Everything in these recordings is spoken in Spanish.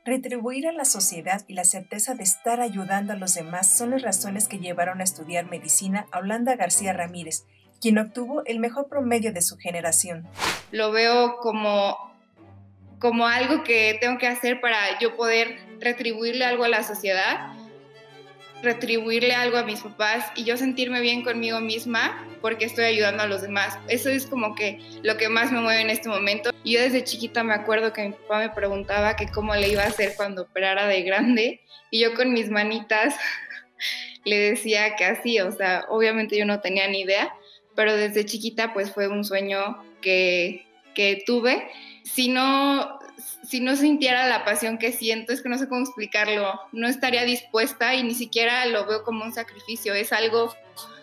Retribuir a la sociedad y la certeza de estar ayudando a los demás son las razones que llevaron a estudiar medicina a Holanda García Ramírez, quien obtuvo el mejor promedio de su generación. Lo veo como algo que tengo que hacer para yo poder retribuirle algo a la sociedad, retribuirle algo a mis papás y yo sentirme bien conmigo misma porque estoy ayudando a los demás. Eso es como que lo que más me mueve en este momento. Yo desde chiquita me acuerdo que mi papá me preguntaba que cómo le iba a hacer cuando operara de grande y yo con mis manitas le decía que así, o sea, obviamente yo no tenía ni idea, pero desde chiquita pues fue un sueño que tuve. Si no sintiera la pasión que siento, es que no sé cómo explicarlo, no estaría dispuesta y ni siquiera lo veo como un sacrificio, es algo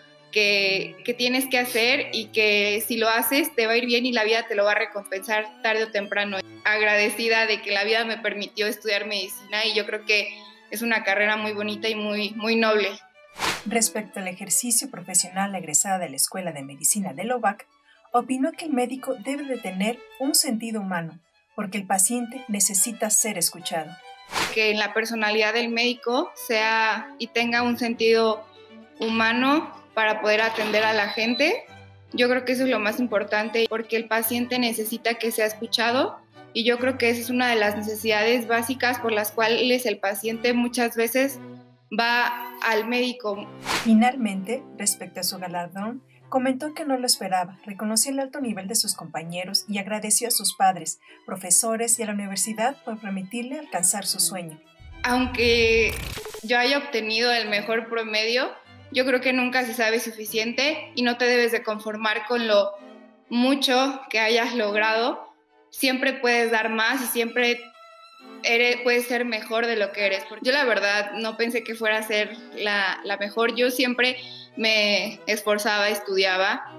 que tienes que hacer y que si lo haces te va a ir bien y la vida te lo va a recompensar tarde o temprano. Agradecida de que la vida me permitió estudiar medicina y yo creo que es una carrera muy bonita y muy noble. Respecto al ejercicio profesional egresada de la Escuela de Medicina de Lovac, opinó que el médico debe de tener un sentido humano, porque el paciente necesita ser escuchado. Que en la personalidad del médico sea y tenga un sentido humano para poder atender a la gente. Yo creo que eso es lo más importante porque el paciente necesita que sea escuchado y yo creo que esa es una de las necesidades básicas por las cuales el paciente muchas veces va al médico. Finalmente, respecto a su galardón, comentó que no lo esperaba, reconoció el alto nivel de sus compañeros y agradeció a sus padres, profesores y a la universidad por permitirle alcanzar su sueño. Aunque yo haya obtenido el mejor promedio, yo creo que nunca se sabe suficiente y no te debes de conformar con lo mucho que hayas logrado. Siempre puedes dar más y siempre puedes ser mejor de lo que eres. Yo la verdad no pensé que fuera a ser la mejor. Yo siempre me esforzaba, estudiaba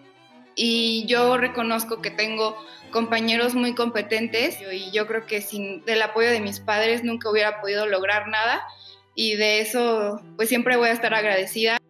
y yo reconozco que tengo compañeros muy competentes y yo creo que sin el apoyo de mis padres nunca hubiera podido lograr nada y de eso pues siempre voy a estar agradecida.